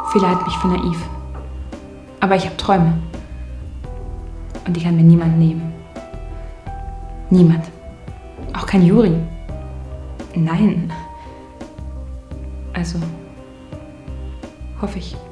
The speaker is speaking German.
Viele halten mich für naiv. Aber ich habe Träume. Und die kann mir niemand nehmen. Niemand. Auch kein Juri. Nein. Also, hoffe ich.